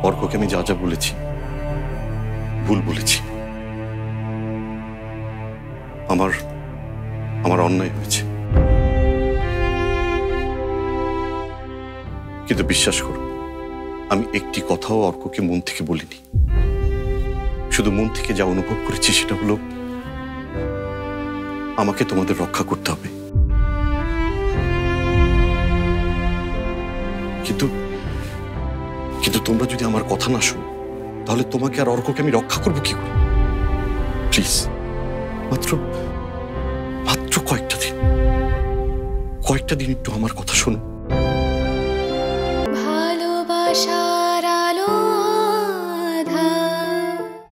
অর্ককে আমি যা যা বলেছি ভুল বলেছি। আমার অন্যায় হয়েছে, কিন্তু বিশ্বাস করো আমি একটি কথাও অর্ককে মন থেকে বলিনি। শুধু মন থেকে যা অনুভব করেছি সেটা হলো আমাকে তোমাদের রক্ষা করতে হবে। কিন্তু কিন্তু তোমরা যদি আমার কথা না শোনো তাহলে তোমাকে আর অর্ককে আমি রক্ষা করবো কি করে? প্লিজ মাত্র কয়েকটা দিন একটু আমার কথা শোনো।